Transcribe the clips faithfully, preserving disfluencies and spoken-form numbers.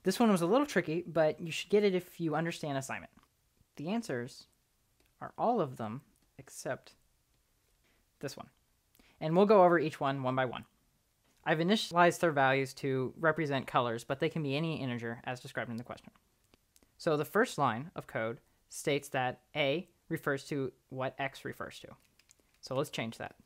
This one was a little tricky, but you should get it if you understand assignment. The answers are all of them except this one. And we'll go over each one one by one. I've initialized their values to represent colors, but they can be any integer as described in the question. So the first line of code states that A refers to what X refers to. So let's change that.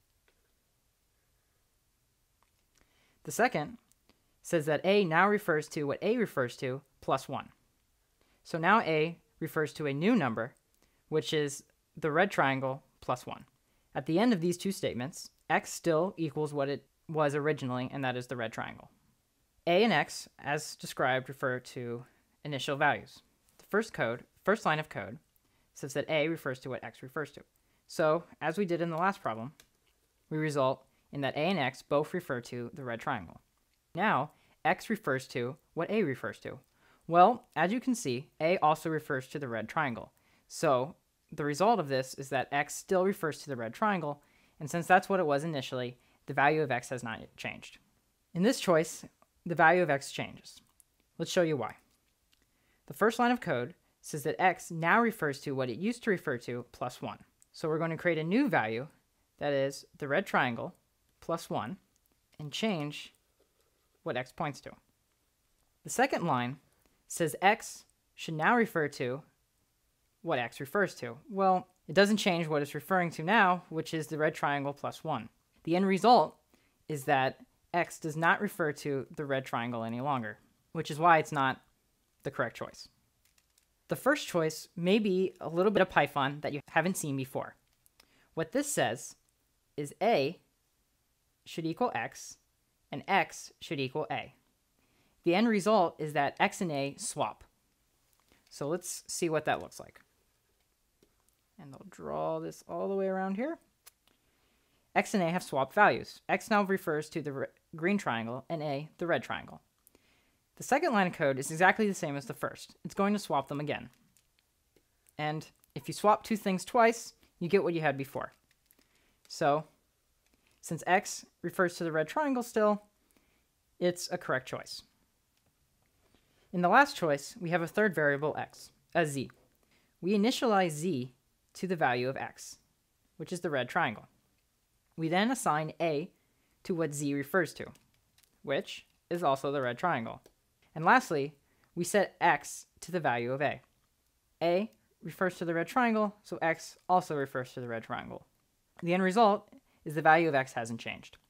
The second says that A now refers to what A refers to plus one. So now A refers to a new number, which is the red triangle plus one. At the end of these two statements, X still equals what it was originally, and that is the red triangle. A and X, as described, refer to initial values. The first code, first line of code says that A refers to what X refers to. So, as we did in the last problem, we result in that A and X both refer to the red triangle. Now, X refers to what A refers to. Well, as you can see, A also refers to the red triangle. So, the result of this is that X still refers to the red triangle, and since that's what it was initially, the value of X has not yet changed. In this choice, the value of X changes. Let's show you why. The first line of code says that X now refers to what it used to refer to plus one. So we're going to create a new value, that is the red triangle plus one, and change what X points to. The second line says X should now refer to what X refers to. Well, it doesn't change what it's referring to now, which is the red triangle plus one. The end result is that X does not refer to the red triangle any longer, which is why it's not the correct choice. The first choice may be a little bit of Python that you haven't seen before. What this says is A should equal X, and X should equal A. The end result is that X and A swap. So let's see what that looks like. And I'll draw this all the way around here. X and A have swapped values. X now refers to the green triangle, and A the red triangle. The second line of code is exactly the same as the first. It's going to swap them again. And if you swap two things twice, you get what you had before. So, since X refers to the red triangle still, it's a correct choice. In the last choice, we have a third variable X, a Z. We initialize Z to the value of X, which is the red triangle. We then assign A to what Z refers to, which is also the red triangle. And lastly, we set X to the value of A. A refers to the red triangle, so X also refers to the red triangle. The end result is the value of X hasn't changed.